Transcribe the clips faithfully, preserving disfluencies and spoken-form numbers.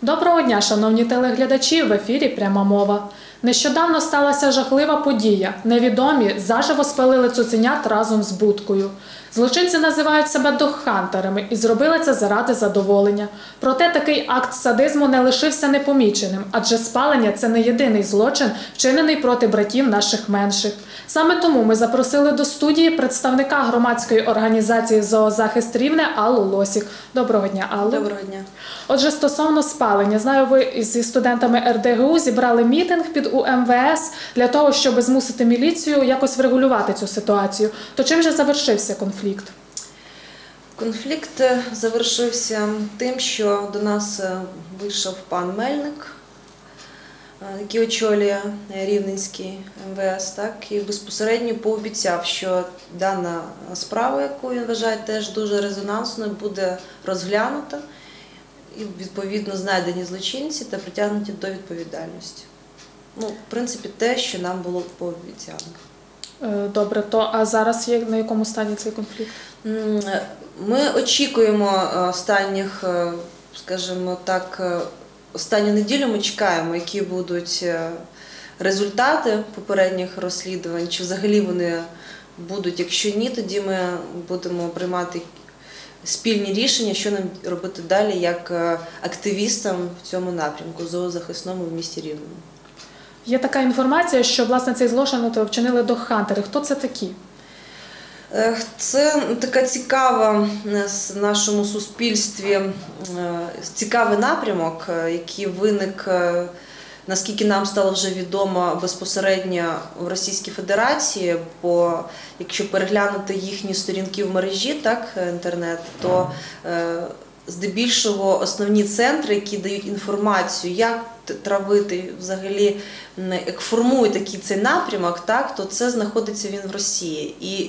Доброго дня, шановні телеглядачі, в ефірі «Пряма мова». Нещодавно сталася жахлива подія. Невідомі заживо спалили цуценят разом з будкою. Злочинці називають себе догхантерами і зробили це заради задоволення. Проте такий акт садизму не лишився непоміченим, адже спалення – це не єдиний злочин, вчинений проти братів наших менших. Саме тому ми запросили до студії представника громадської організації «Зоозахист Рівне» Аллу Лосік. Доброго дня, Алло. Доброго дня. Отже, стосовно спалення, знаю, ви зі студентами ер де ге у зібрали мітинг під у ем ве ес для того, щоб змусити міліцію якось врегулювати цю ситуацію. То чим же завершився конфлікт? Конфлікт завершився тим, що до нас вийшов пан Мельник, який очолює Рівненський ем ве ес, так, і безпосередньо пообіцяв, що дана справа, яку він вважає теж дуже резонансною, буде розглянута і відповідно знайдені злочинці та притягнуті до відповідальності. Ну, в принципі, те, що нам було пообіцяно. Добре, то а зараз є на якому стані цей конфлікт? Ми очікуємо останніх, скажімо так, останню неділю ми чекаємо, які будуть результати попередніх розслідувань, чи взагалі вони будуть. Якщо ні, тоді ми будемо приймати спільні рішення, що нам робити далі як активістам в цьому напрямку, зоозахисному в місті Рівному. Є така інформація, що, власне, цей злочин вчинили догхантери. Хто це такі? Це така цікава в нашому суспільстві, цікавий напрямок, який виник, наскільки нам стало вже відомо, безпосередньо в Російській Федерації, бо якщо переглянути їхні сторінки в мережі, так, інтернет, то здебільшого основні центри, які дають інформацію, як травити, взагалі, як формує такий цей напрямок, так, то це знаходиться він в Росії. І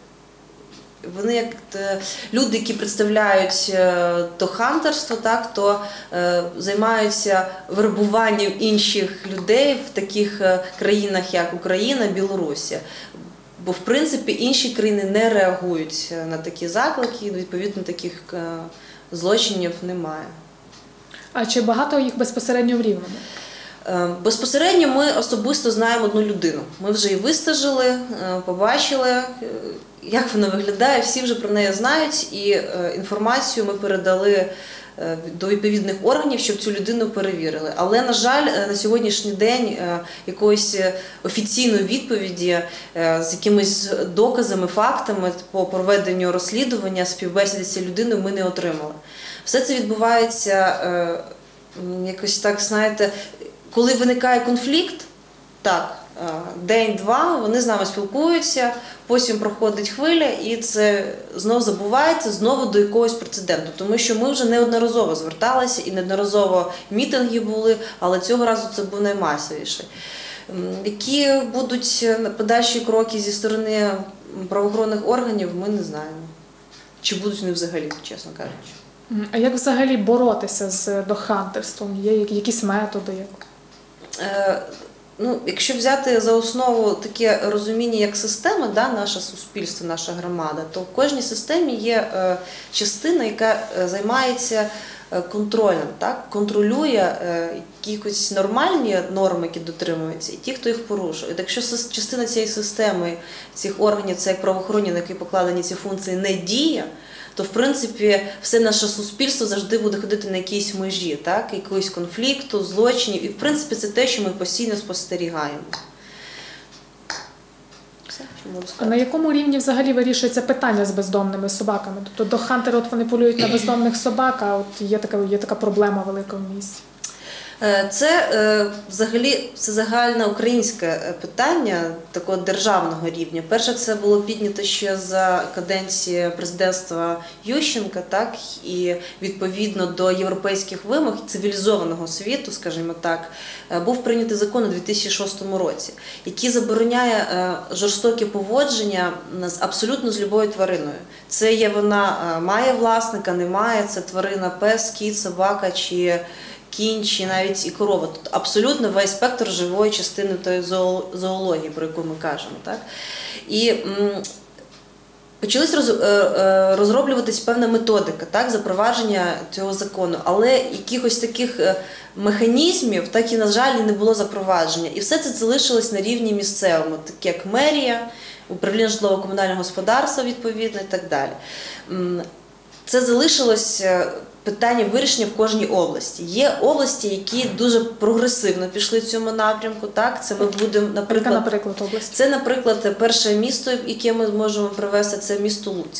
вони, як люди, які представляють то хантерство, так, то е, займаються вербуванням інших людей в таких країнах, як Україна, Білорусія. Бо, в принципі, інші країни не реагують на такі заклики, і, відповідно, таких е, злочинів немає. А чи багато їх безпосередньо в Рівному? Безпосередньо ми особисто знаємо одну людину. Ми вже її вистежили, побачили, як вона виглядає, всі вже про неї знають, і інформацію ми передали до відповідних органів, щоб цю людину перевірили. Але, на жаль, на сьогоднішній день якоїсь офіційної відповіді з якимись доказами, фактами по проведенню розслідування, співбесіди з цією людиною ми не отримали. Все це відбувається якось так, знаєте, коли виникає конфлікт, так, день-два, вони з нами спілкуються, потім проходить хвиля і це знову забувається, знову до якогось прецеденту. Тому що ми вже неодноразово зверталися і неодноразово мітинги були, але цього разу це був наймасовіший. Які будуть подальші кроки зі сторони правоохоронних органів, ми не знаємо. Чи будуть вони взагалі, чесно кажучи. А як взагалі боротися з догхантерством? Є якісь методи? Е, ну, якщо взяти за основу таке розуміння як система, да, наше суспільство, наша громада, то в кожній системі є е, частина, яка займається контролем, так, контролює е, якісь нормальні норми, які дотримуються, і ті, хто їх порушує. І якщо частина цієї системи, цих органів, це як правоохоронні, на які покладені ці функції, не діє, то, в принципі, все наше суспільство завжди буде ходити на якійсь межі, так, якогось конфлікту, злочинів. І, в принципі, це те, що ми постійно спостерігаємо. Все, що можу сказати. А на якому рівні взагалі вирішується питання з бездомними собаками? Тобто догхантери, от вони полюють на бездомних собак, а от є така, є така проблема велика в місті. Це взагалі це загальне українське питання такого державного рівня. Перше, це було піднято ще за каденції президентства Ющенка, так, і відповідно до європейських вимог цивілізованого світу, скажімо так, був прийнятий закон у дві тисячі шостому році, який забороняє жорстоке поводження з абсолютно з любою твариною. Це є вона має власника, не має, це тварина пес, кіт, собака чи кінь, чи навіть і корова. Тут абсолютно весь спектр живої частини тої зоології, про яку ми кажемо. Так? І м, почались роз, розроблюватись певна методика, так, запровадження цього закону, але якихось таких механізмів, так і, на жаль, не було запровадження. І все це залишилось на рівні місцевому, такі як мерія, управління житлово-комунального господарства, відповідно, і так далі. Це залишилось питання вирішення в кожній області. Є області, які дуже прогресивно пішли в цьому напрямку. Так? Це ми будемо, наприклад, Яка, наприклад, область? Це, наприклад, перше місто, яке ми можемо привести, це місто Луцьк.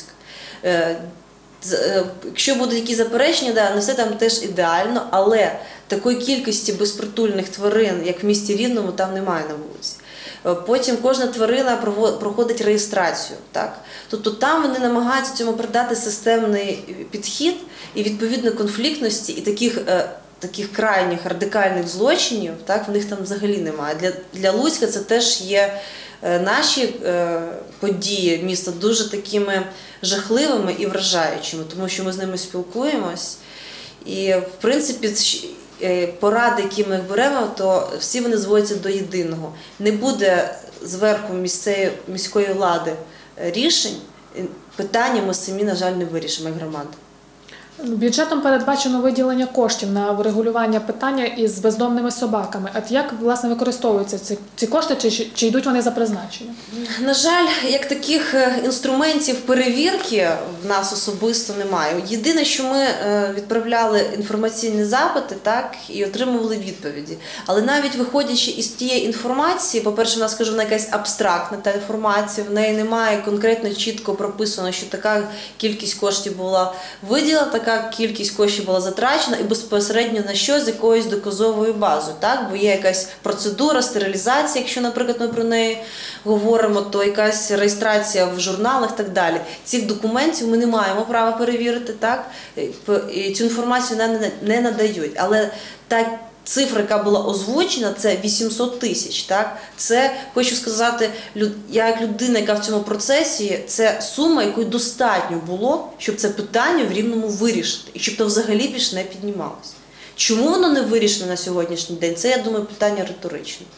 Якщо будуть якісь заперечення, да, не все там теж ідеально, але такої кількості безпритульних тварин, як в місті Рівному, там немає на вулиці. Потім кожна тварина проходить реєстрацію. Так? Тобто там вони намагаються цьому придати системний підхід і відповідно конфліктності, і таких, таких крайніх радикальних злочинів, так, в них там взагалі немає. Для, для Луцька це теж є наші е, події міста дуже такими жахливими і вражаючими, тому що ми з ними спілкуємось. І, в принципі, поради, які ми беремо, то всі вони зводяться до єдиного. Не буде зверху місцевої, міської влади рішень, питання ми самі, на жаль, не вирішимо, як громада. Бюджетом передбачено виділення коштів на врегулювання питання із бездомними собаками. От як, власне, використовуються ці, ці кошти, чи, чи йдуть вони за призначенням? На жаль, як таких інструментів перевірки в нас особисто немає. Єдине, що ми відправляли інформаційні запити, так, і отримували відповіді. Але навіть виходячи із тієї інформації, по-перше, в нас, скажу, вона якась абстрактна та інформація, в неї немає конкретно чітко прописано, що така кількість коштів була виділена, така кількість коштів була затрачена і безпосередньо на що, з якоюсь доказовою базою. Так? Бо є якась процедура, стерилізація, якщо, наприклад, ми про неї говоримо, то якась реєстрація в журналах і так далі. Цих документів ми не маємо права перевірити, так? І цю інформацію не надають. Але та цифра, яка була озвучена, це вісімсот тисяч. Так? Це, хочу сказати, я як людина, яка в цьому процесі, це сума, якої достатньо було, щоб це питання в Рівному вирішити. І щоб то взагалі більше не піднімалося. Чому воно не вирішено на сьогоднішній день? Це, я думаю, питання риторичне.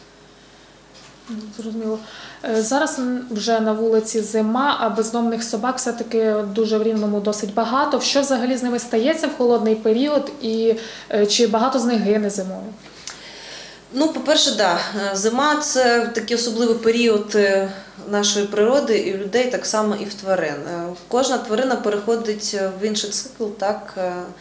Зрозуміло. Зараз вже на вулиці зима, а бездомних собак все-таки дуже в Рівному досить багато. Що взагалі з ними стається в холодний період і чи багато з них гине зимою? Ну, по-перше, да, зима – це такий особливий період нашої природи і в людей, так само і в тварин. Кожна тварина переходить в інший цикл, так,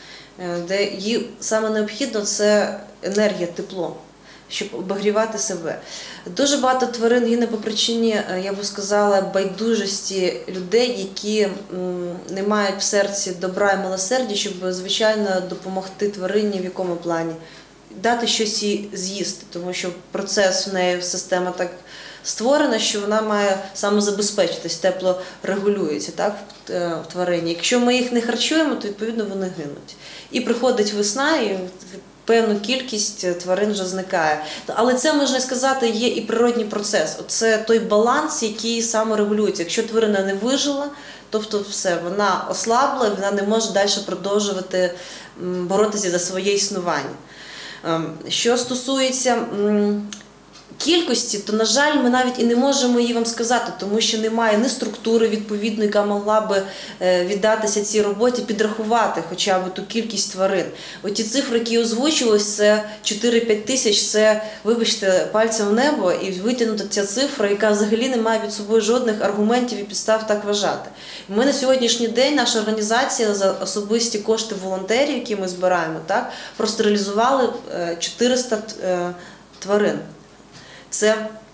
де їй саме необхідно – це енергія, тепло, щоб обігрівати себе. Дуже багато тварин гине по причині, я би сказала, байдужості людей, які не мають в серці добра і милосердя, щоб, звичайно, допомогти тварині в якому плані. Дати щось їй з'їсти, тому що процес в неї, система так створена, що вона має самозабезпечитись, тепло регулюється, так, в тварині. Якщо ми їх не харчуємо, то, відповідно, вони гинуть. І приходить весна, і певну кількість тварин вже зникає. Але це, можна сказати, є і природній процес. Це той баланс, який саморегулюється. Якщо тварина не вижила, тобто все, вона ослабла, вона не може далі продовжувати боротися за своє існування. Що стосується кількості, то, на жаль, ми навіть і не можемо її вам сказати, тому що немає ні структури відповідної, яка могла би віддатися цій роботі, підрахувати хоча б ту кількість тварин. Оті цифри, які озвучувалися, це чотири-п'ять тисяч, це, вибачте, пальцем в небо, і витягнута ця цифра, яка взагалі не має під собою жодних аргументів і підстав так вважати. Ми на сьогоднішній день, наша організація за особисті кошти волонтерів, які ми збираємо, так, простерилізували чотириста тварин. Це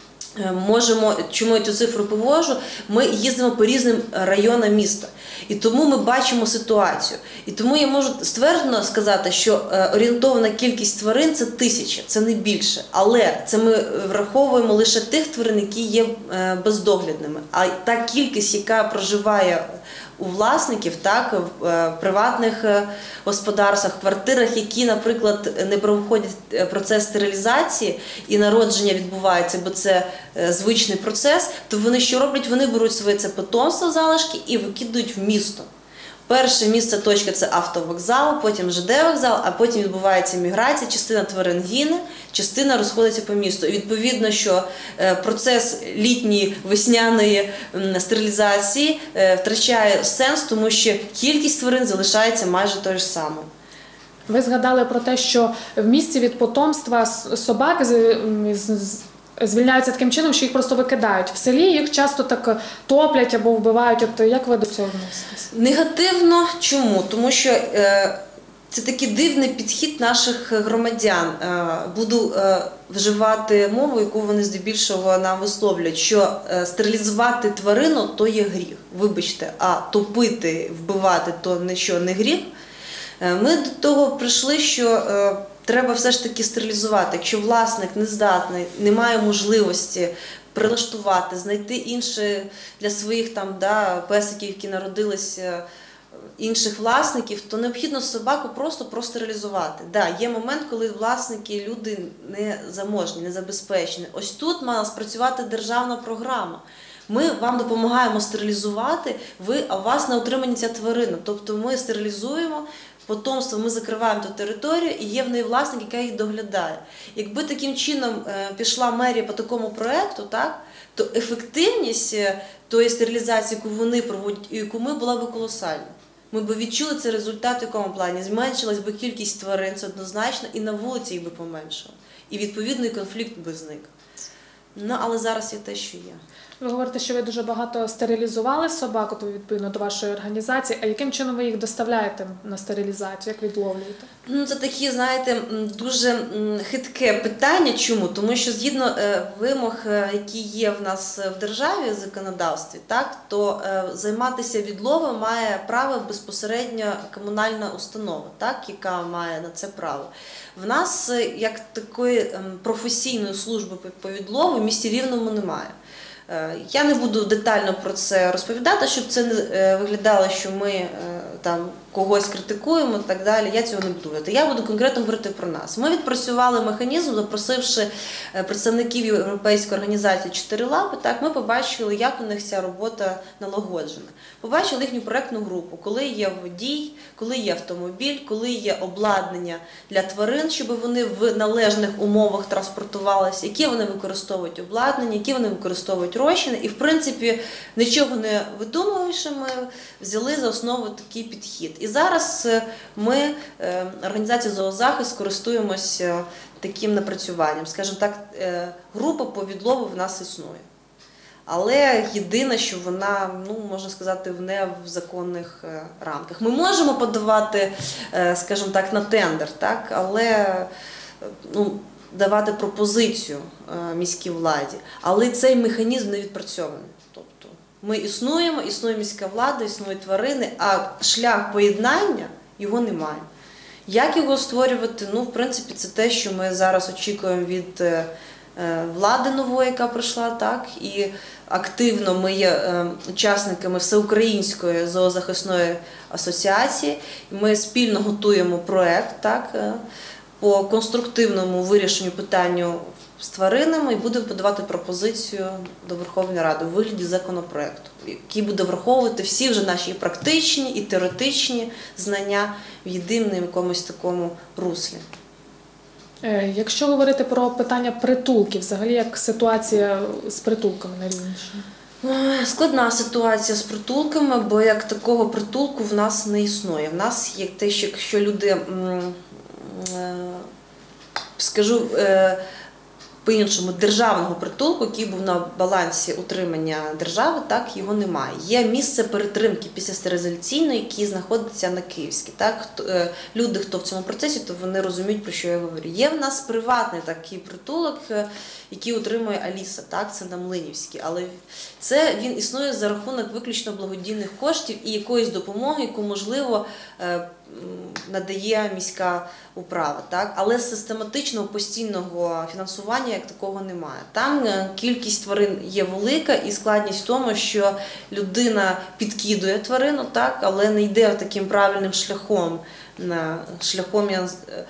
можемо, чому я цю цифру повожу, ми їздимо по різним районам міста. І тому ми бачимо ситуацію. І тому я можу стверджено сказати, що орієнтована кількість тварин – це тисяча, це не більше. Але це ми враховуємо лише тих тварин, які є бездоглядними. А та кількість, яка проживає у власників, так, в приватних господарствах, квартирах, які, наприклад, не проходять процес стерилізації і народження відбувається, бо це звичний процес, то вони що роблять? Вони беруть своє це потомство, залишки і викидують в місто. Перше місце точка – це автовокзал, потім ЖД вокзал, а потім відбувається міграція, частина тварин гине, частина розходиться по місту. І відповідно, що процес літньої весняної стерилізації втрачає сенс, тому що кількість тварин залишається майже тою ж самою. Ви згадали про те, що в місті від потомства собак звільняються таким чином, що їх просто викидають. В селі їх часто так топлять або вбивають. От як ви до цього відноситесь? Негативно. Чому? Тому що е, це такий дивний підхід наших громадян. Е, буду е, вживати мову, яку вони здебільшого нам висловлюють, що е, стерилізувати тварину – то є гріх. Вибачте, а топити, вбивати – то не що, не гріх. Е, ми до того прийшли, що е, треба все ж таки стерилізувати. Якщо власник не здатний, не має можливості прилаштувати, знайти інші для своїх там, да, песиків, які народилися, інших власників, то необхідно собаку просто простерилізувати. Да, є момент, коли власники, люди не заможні, не забезпечені. Ось тут мала спрацювати державна програма. Ми вам допомагаємо стерилізувати, ви, а у вас на утриманні ця тварина. Тобто ми стерилізуємо, потомство, ми закриваємо ту територію і є в неї власник, який їх доглядає. Якби таким чином пішла мерія по такому проєкту, так, то ефективність тої стерилізації, яку вони проводять і яку ми, була б колосальна. Ми б відчули цей результат в якому плані. Зменшилась би кількість тварин, це однозначно, і на вулиці їх би поменшало. І відповідний конфлікт би зник. Ну, але зараз є те, що є. Ви говорите, що ви дуже багато стерилізували собак, то відповідно до вашої організації. А яким чином ви їх доставляєте на стерилізацію? Як відловлюєте? Ну, це такі, знаєте, дуже хитке питання. Чому? Тому що згідно вимог, які є в нас в державі, в законодавстві, так, то займатися відловом має право безпосередньо комунальна установа, так, яка має на це право. В нас, як такої професійної служби по відлову, в місті Рівному немає. Я не буду детально про це розповідати, щоб це не виглядало, що ми там когось критикуємо і так далі. Я цього не буду говорити. Я буду конкретно говорити про нас. Ми відпрацювали механізм, запросивши представників Європейської організації «Чотири лапи», так, ми побачили, як у них ця робота налагоджена. Побачили їхню проєктну групу, коли є водій, коли є автомобіль, коли є обладнання для тварин, щоб вони в належних умовах транспортувалися, які вони використовують обладнання, які вони використовують розчини. І, в принципі, нічого не видумуючи, ми взяли за основу такий підхід. І зараз ми, організація «Зоозахист», користуємося таким напрацюванням. Скажімо так, група по відлову в нас існує. Але єдине, що вона, ну, можна сказати, не в законних рамках. Ми можемо подавати, скажімо так, на тендер, так, але ну, давати пропозицію міській владі. Але цей механізм не відпрацьований. Тобто ми існуємо, існує міська влада, існують тварини, а шлях поєднання його немає. Як його створювати? Ну, в принципі, це те, що ми зараз очікуємо від влади нової, яка прийшла, так, і активно ми є учасниками Всеукраїнської зоозахисної асоціації. Ми спільно готуємо проєкт, так, по конструктивному вирішенню питання з тваринами і будемо подавати пропозицію до Верховної Ради у вигляді законопроекту, який буде враховувати всі вже наші практичні і теоретичні знання в єдиному якомусь такому руслі. Якщо говорити про питання притулків, взагалі як ситуація з притулками на Рівненщині? Складна ситуація з притулками, бо як такого притулку в нас не існує. В нас є те, що якщо люди, скажу по-іншому, державного притулку, який був на балансі утримання держави, так, його немає. Є місце перетримки після стерилізаційної, яке знаходиться на Київській. Так. Люди, хто в цьому процесі, то вони розуміють, про що я говорю. Є в нас приватний такий притулок, який утримує Аліса, так, це на Млинівській, але це він існує за рахунок виключно благодійних коштів і якоїсь допомоги, яку, можливо, надає міська управа, так? Але систематичного постійного фінансування як такого немає. Там кількість тварин є велика і складність в тому, що людина підкидує тварину, так? Але не йде таким правильним шляхом, шляхом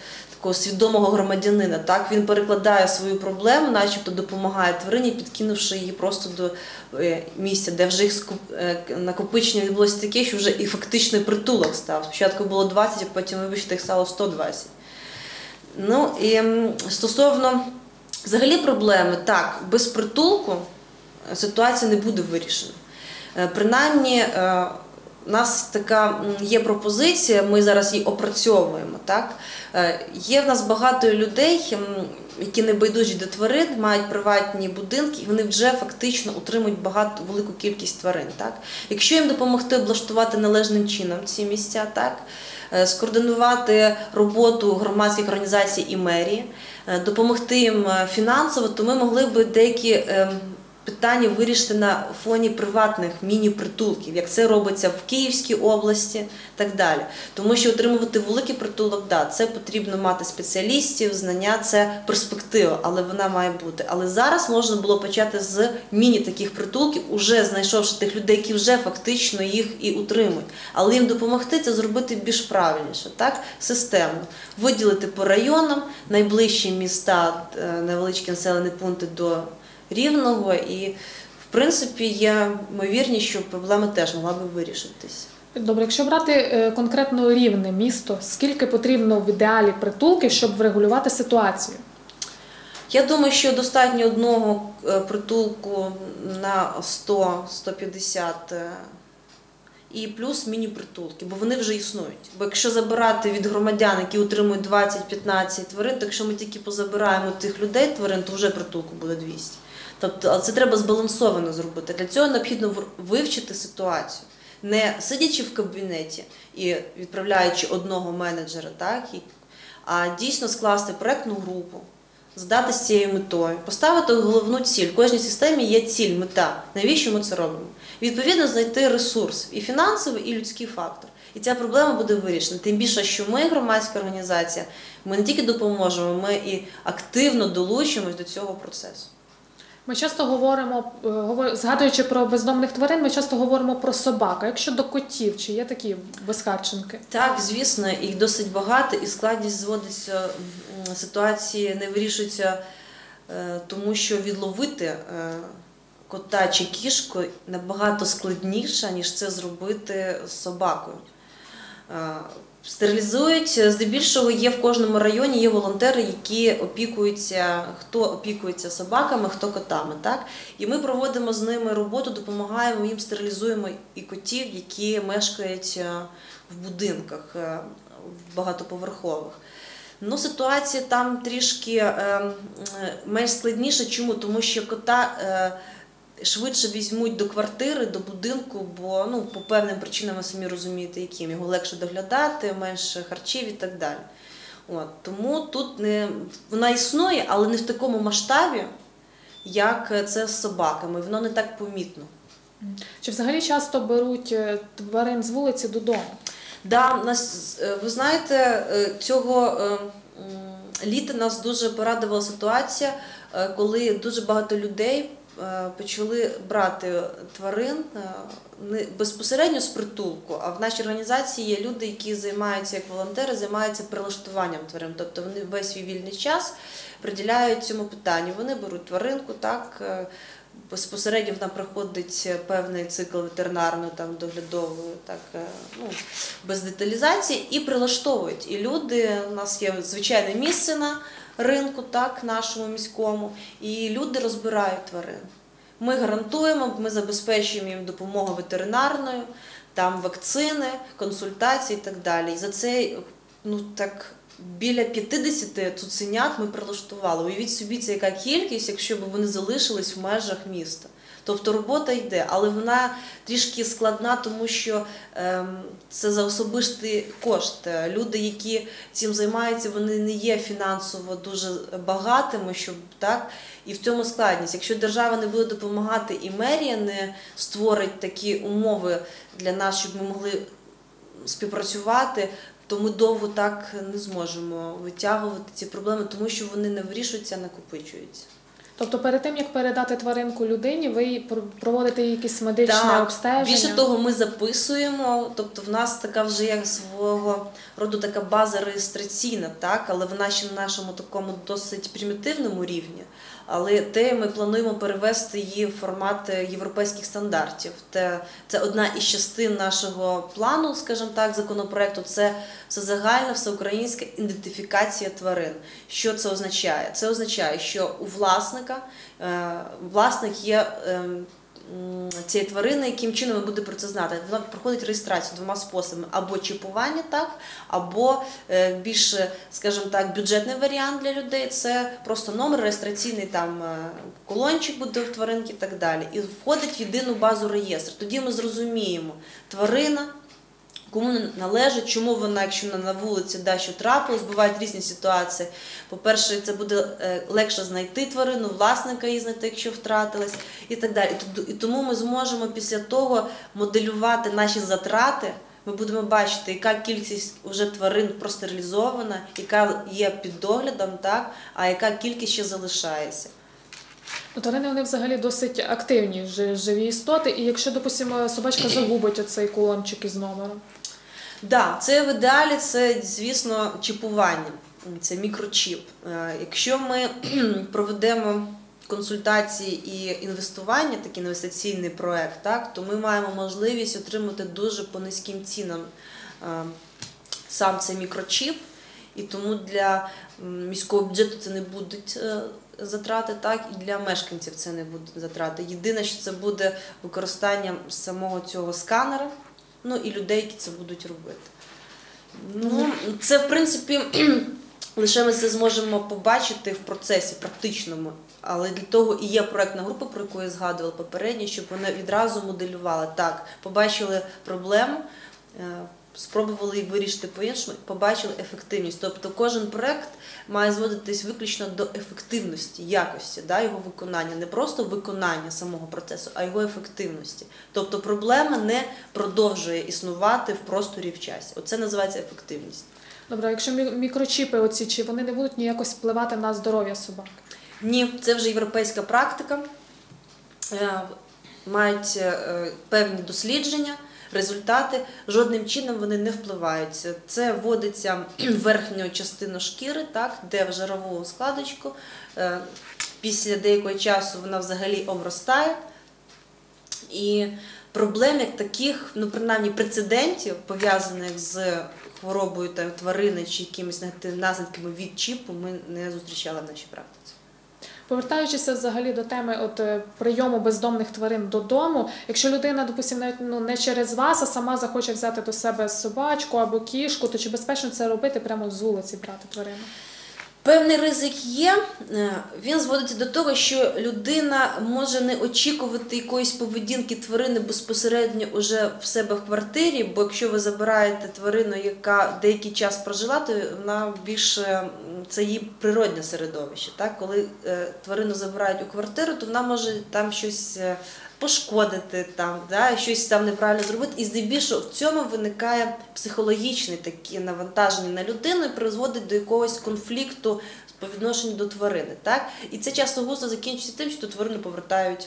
такого свідомого громадянина. Так? Він перекладає свою проблему, начебто допомагає тварині, підкинувши її просто до місця, де вже їх накопичення відбулося таке, що вже і фактичний притулок став. Спочатку було двадцять, а потім, вибачте, їх стало сто двадцять. Ну і стосовно взагалі проблеми, так, без притулку ситуація не буде вирішена. Принаймні, у нас така є пропозиція, ми зараз її опрацьовуємо. Так? Є в нас багато людей, які не байдужі до тварин, мають приватні будинки, і вони вже фактично утримують багато, велику кількість тварин. Так? Якщо їм допомогти облаштувати належним чином ці місця, так? Скоординувати роботу громадських організацій і мерії, допомогти їм фінансово, то ми могли б деякі питання вирішити на фоні приватних міні-притулків, як це робиться в Київській області і так далі. Тому що отримувати великий притулок, да, це потрібно мати спеціалістів, знання, це перспектива, але вона має бути. Але зараз можна було почати з міні-таких притулків, уже знайшовши тих людей, які вже фактично їх і утримують. Але їм допомогти це зробити більш правильніше, так, системно. Виділити по районам, найближчі міста, невеличкі населені пункти до Рівного, і, в принципі, є ймовірність, що проблема теж могла би вирішитись. Добре, якщо брати конкретно Рівне місто, скільки потрібно в ідеалі притулків, щоб врегулювати ситуацію? Я думаю, що достатньо одного притулку на сто - сто п'ятдесят і плюс міні-притулки, бо вони вже існують. Бо якщо забирати від громадян, які утримують двадцять - п'ятнадцять тварин, то якщо ми тільки позабираємо тих людей тварин, то вже притулку буде двісті. Тобто, але це треба збалансовано зробити. Для цього необхідно вивчити ситуацію. Не сидячи в кабінеті і відправляючи одного менеджера, так, а дійсно скласти проєктну групу, здати з цією метою, поставити головну ціль. В кожній системі є ціль, мета. Навіщо ми це робимо? Відповідно, знайти ресурс, і фінансовий, і людський фактор. І ця проблема буде вирішена. Тим більше, що ми, громадська організація, ми не тільки допоможемо, ми і активно долучимось до цього процесу. Ми часто говоримо, згадуючи про бездомних тварин, ми часто говоримо про собак. А якщо до котів, чи є такі безхатченки? Так, звісно, їх досить багато, і складність зводиться, ситуації не вирішується, тому що відловити кота чи кішку набагато складніше, ніж це зробити з собакою. Стерилізують, здебільшого є в кожному районі, є волонтери, які опікуються, хто опікується собаками, хто котами. Так? І ми проводимо з ними роботу, допомагаємо їм, стерилізуємо і котів, які мешкають в будинках в багатоповерхових. Ну, ситуація там трішки е, менш складніша. Чому? Тому що кота е, швидше візьмуть до квартири, до будинку, бо ну, по певним причинам ви самі розумієте, яким. Його легше доглядати, менше харчів і так далі. От, тому тут не, вона існує, але не в такому масштабі, як це з собаками. Воно не так помітно. Чи взагалі часто беруть тварин з вулиці додому? Да, нас, ви знаєте, цього літа нас дуже порадувала ситуація, коли дуже багато людей почали брати тварин не безпосередньо з притулку, а в нашій організації є люди, які займаються, як волонтери, займаються прилаштуванням тварин. Тобто вони весь свій вільний час приділяють цьому питанню. Вони беруть тваринку, так, безпосередньо вона проходить певний цикл ветеринарної, там, доглядової, так, ну, без деталізації, і прилаштовують. І люди, у нас є звичайне місце на ринку, так, нашому міському, і люди розбирають тварин. Ми гарантуємо, ми забезпечуємо їм допомогу ветеринарною, там вакцини, консультації і так далі. І за це, ну, так, біля п'ятдесят цуценят ми прилаштували. Уявіть собі, це яка кількість, якщо б вони залишились в межах міста. Тобто робота йде, але вона трішки складна, тому що ем, це за особистий кошт. Люди, які цим займаються, вони не є фінансово дуже багатими, щоб, так, і в цьому складність. Якщо держава не буде допомагати і мерія не створить такі умови для нас, щоб ми могли співпрацювати, то ми довго так не зможемо витягувати ці проблеми, тому що вони не вирішуються, а накопичуються. Тобто перед тим, як передати тваринку людині, ви їй пр- проводите якісь медичне Так, обстеження? більше того, ми записуємо, тобто в нас така вже є свого роду така база реєстраційна, так, але вона ще на нашому такому досить примітивному рівні. Але те ми плануємо перевести її в формат європейських стандартів. Те, це одна із частин нашого плану, скажімо так, законопроекту, це всезагальна, всеукраїнська ідентифікація тварин. Що це означає? Це означає, що у власника, е, власник є е, цієї тварини, яким чином він буде про це знати. Вона проходить реєстрацію двома способами: або чіпування, так, або е, більш, скажімо так, бюджетний варіант для людей – це просто номер реєстраційний, там е, колончик буде в тваринки і так далі. І входить в єдину базу реєстру. Тоді ми зрозуміємо, тварина, кому належить, чому вона, якщо вона на вулиці, да, що трапилось, бувають різні ситуації. По-перше, це буде легше знайти тварину, власника її знайти, якщо втратилась, і так далі. І тому ми зможемо після того моделювати наші затрати. Ми будемо бачити, яка кількість вже тварин простерилізована, яка є під доглядом, так, а яка кількість ще залишається. Ну, тварини, вони взагалі досить активні, жи- живі істоти, і якщо, допустимо, собачка загубить оцей кулончик із номером? Так, да, це в ідеалі, це, звісно, чіпування, це мікрочіп. Е, Якщо ми проведемо консультації і інвестування, такий інвестиційний проект, так, то ми маємо можливість отримати дуже по низьким цінам е, сам цей мікрочіп, і тому для м, міського бюджету це не будуть е, затрати, так, і для мешканців це не будуть затрати. Єдине, що це буде використання самого цього сканера, ну і людей, які це будуть робити. Ну, це, в принципі, лише ми це зможемо побачити в процесі практичному. Але для того і є проектна група, про яку я згадувала попередньо, щоб вони відразу моделювали. Так, побачили проблему, спробували її вирішити по-іншому, побачили ефективність. Тобто кожен проект має зводитись виключно до ефективності, якості, да, його виконання. Не просто виконання самого процесу, а його ефективності. Тобто проблема не продовжує існувати в просторі і в часі. Оце називається ефективність. Добре, а якщо мі- мікрочіпи оці, чи вони не будуть ніякось впливати на здоров'я собак? Ні, це вже європейська практика. Е, Мають е, певні дослідження, результати, жодним чином вони не впливають. Це вводиться в верхню частину шкіри, так, де в жирову складочку. Е, Після деякого часу вона взагалі обростає. І проблем як таких, ну принаймні прецедентів, пов'язаних з хворобою там, тварини чи якимись негативними наслідками від чіпу, ми не зустрічали в нашій практиці. Повертаючися взагалі до теми от, е, прийому бездомних тварин додому, якщо людина, допустимо, навіть ну, не через вас, а сама захоче взяти до себе собачку або кішку, то чи безпечно це робити прямо з вулиці, брати тварину? Певний ризик є, він зводиться до того, що людина може не очікувати якоїсь поведінки тварини безпосередньо уже в себе в квартирі, бо якщо ви забираєте тварину, яка деякий час прожила, то вона більше, це її природне середовище. Так? Коли тварину забирають у квартиру, то вона може там щось пошкодити, там, да, щось там неправильно зробити. І здебільшого в цьому виникає психологічне таке навантаження на людину і призводить до якогось конфлікту по відношенню до тварини. Так? І це часто густо закінчується тим, що тварину повертають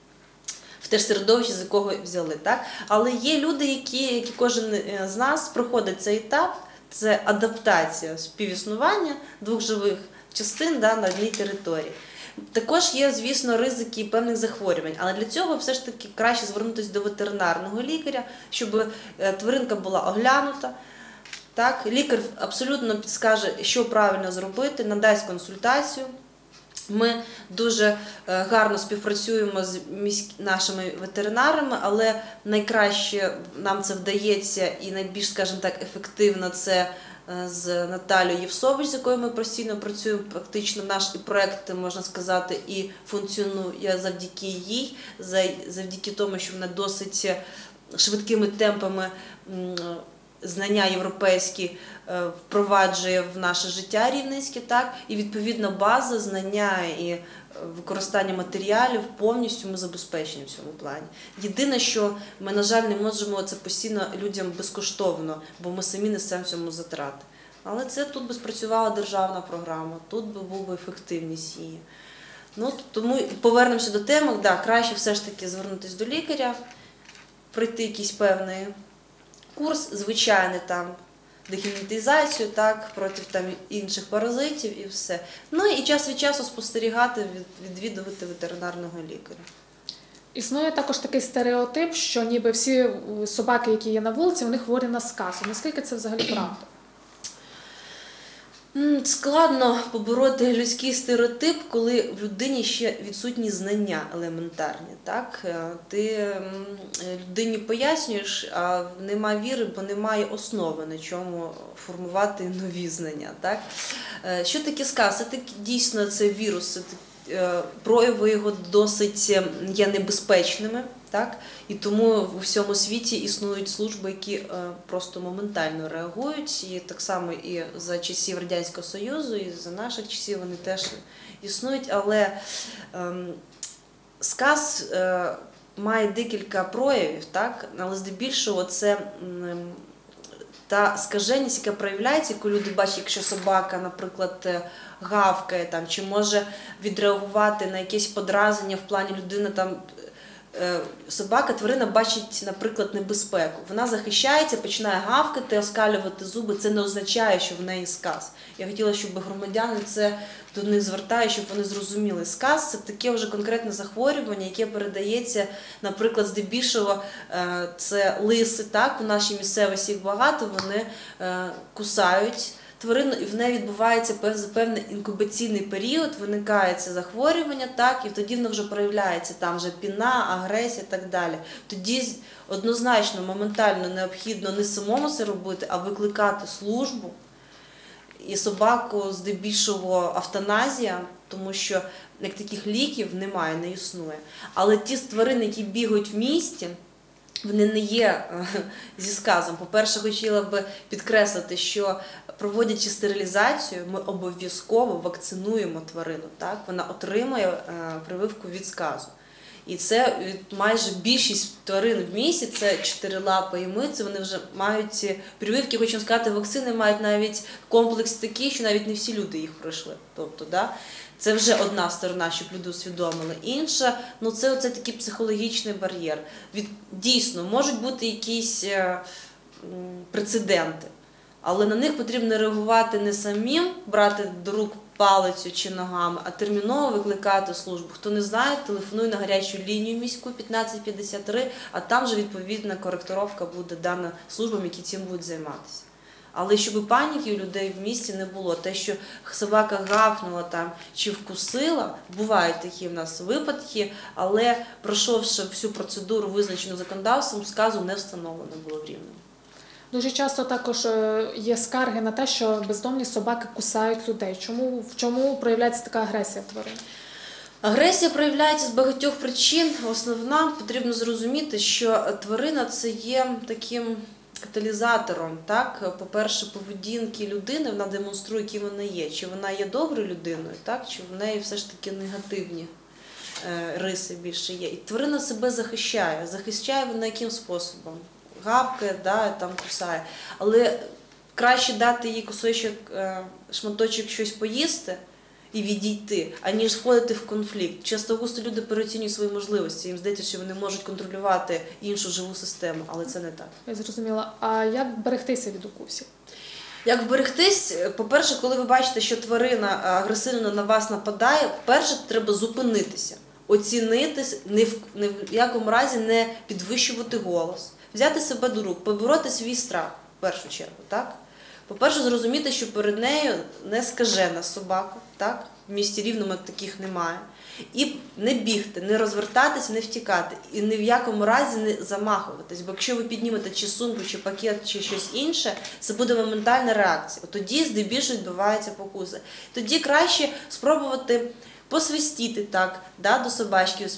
в те ж середовище, з якого взяли. Так? Але є люди, які, які кожен з нас проходить цей етап, це адаптація співіснування двох живих частин, да, на одній території. Також є, звісно, ризики певних захворювань, але для цього все ж таки краще звернутися до ветеринарного лікаря, щоб тваринка була оглянута. Так? Лікар абсолютно підскаже, що правильно зробити, надасть консультацію. Ми дуже гарно співпрацюємо з нашими ветеринарами, але найкраще нам це вдається і найбільш, скажімо так, ефективно це з Наталією Євсович, з якою ми постійно працюємо, практично наш і проект, можна сказати, і функціонує завдяки їй, завдяки тому, що вона досить швидкими темпами знання європейські впроваджує в наше життя рівненське, так, і відповідно база, знання і використання матеріалів повністю ми забезпечені в цьому плані. Єдине, що ми, на жаль, не можемо це постійно людям безкоштовно, бо ми самі несемо в цьому затрати. Але це тут би спрацювала державна програма, тут би була ефективність її. Ну, тому повернемося до теми, да, краще все ж таки звернутися до лікаря, пройти якийсь певний курс, звичайний там, дегенетизацію, так, проти там інших паразитів і все. Ну і час від часу спостерігати, відвідувати ветеринарного лікаря. Існує також такий стереотип, що ніби всі собаки, які є на вулиці, вони хворі на сказу. Наскільки це взагалі правда? Складно побороти людський стереотип, коли в людині ще відсутні знання елементарні. Так? Ти людині пояснюєш, а нема віри, бо немає основи, на чому формувати нові знання. Так? Що таке сказ? Це дійсно це вірус, це прояви його досить є небезпечними. Так? І тому в всьому світі існують служби, які е, просто моментально реагують. І так само і за часів Радянського Союзу, і за наших часів вони теж існують. Але е, сказ е, має декілька проявів, так? Але здебільшого це е, та скаженість, яка проявляється, коли люди бачать, якщо собака, наприклад, гавкає, там, чи може відреагувати на якесь подразнення в плані людини, там, собака, тварина бачить, наприклад, небезпеку. Вона захищається, починає гавкати, оскалювати зуби. Це не означає, що в неї сказ. Я хотіла, щоб громадяни це до них звертають, щоб вони зрозуміли. Сказ – це таке вже конкретне захворювання, яке передається, наприклад, здебільшого це лиси, так, у нашій місцевості їх багато, вони кусають тварину, і в неї відбувається певний інкубаційний період, виникає це захворювання, так, і тоді воно вже проявляється, там вже піна, агресія і так далі. Тоді однозначно, моментально необхідно не самому це робити, а викликати службу. І собаку здебільшого автоназія, тому що як таких ліків немає, не існує. Але ті тварини, які бігають в місті, вони не є зі сказом. По-перше, хотіла би підкреслити, що проводячи стерилізацію, ми обов'язково вакцинуємо тварину. Так? Вона отримує прививку від сказу. І це майже більшість тварин в місті, це чотирилапі і миці, вони вже мають ці прививки, хочу сказати, вакцини мають навіть комплекс такий, що навіть не всі люди їх пройшли. Тобто, да? Це вже одна сторона, щоб люди усвідомили. Інша, ну це оце такий психологічний бар'єр. Від, дійсно, можуть бути якісь е, прецеденти, але на них потрібно реагувати не самим, брати до рук палицю чи ногами, а терміново викликати службу. Хто не знає, телефонуй на гарячу лінію міську п'ятнадцять п'ятдесят три, а там же відповідна коректировка буде дана службам, які цим будуть займатися. Але щоб паніки у людей в місті не було, те, що собака гавкнула там чи вкусила, бувають такі в нас випадки, але пройшовши всю процедуру, визначену законодавством, сказу не встановлено було в Рівному. Дуже часто також є скарги на те, що бездомні собаки кусають людей. Чому, в чому проявляється така агресія тварин? Агресія проявляється з багатьох причин. Основна, потрібно зрозуміти, що тварина – це є таким каталізатором, так? По-перше, поведінки людини, вона демонструє, яким вона є. Чи вона є доброю людиною, так? Чи в неї все ж таки негативні е, риси більше є. І тварина себе захищає. Захищає вона яким способом? Гавкає, да, там кусає. Але краще дати їй кусочок, е, шматочок щось поїсти і відійти, аніж входити в конфлікт. Часто густо люди переоцінюють свої можливості, їм здається, що вони можуть контролювати іншу живу систему, але це не так. Я зрозуміла. А як берегтися від укусів? Як вберегтись? По-перше, коли ви бачите, що тварина агресивно на вас нападає, перше, треба зупинитися, оцінитись, ні в, ні в якому разі не підвищувати голос, взяти себе до рук, побороти свій страх, в першу чергу, так? По-перше, зрозуміти, що перед нею не скажена собака, так? В місті Рівному таких немає. І не бігти, не розвертатися, не втікати. І ні в якому разі не замахуватись. Бо якщо ви піднімете чи сумку, чи пакет, чи щось інше, це буде моментальна реакція. От тоді здебільшого відбуваються покуси. Тоді краще спробувати посвистіти так, да, до собачки.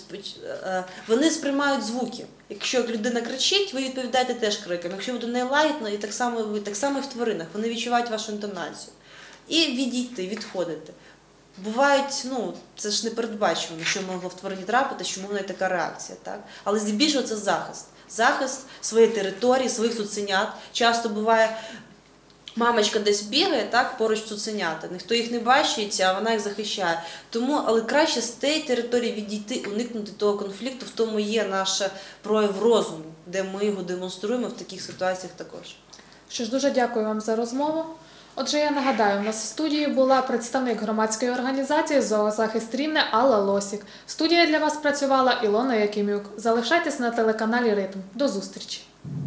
Вони сприймають звуки. Якщо людина кричить, ви відповідаєте теж криком. Якщо ви до неї лагідно, і так само, так само і в тваринах, вони відчувають вашу інтонацію. І відійти, відходити. Бувають, ну, це ж не передбачено, що могло в тварині трапити, чому в неї така реакція, так? Але здебільшого це захист. Захист своєї території, своїх цуценят. Часто буває, мамочка десь бігає, так, поруч цуценята, ніхто їх не бачить, а вона їх захищає. Тому, але краще з тієї території відійти, уникнути того конфлікту, в тому є наш прояв розуму, де ми його демонструємо в таких ситуаціях також. Що ж, дуже дякую вам за розмову. Отже, я нагадаю, у нас в студії була представник громадської організації «Зоозахист Рівне» Алла Лосік. В студії для вас працювала Ілона Якимюк. Залишайтесь на телеканалі «Ритм». До зустрічі!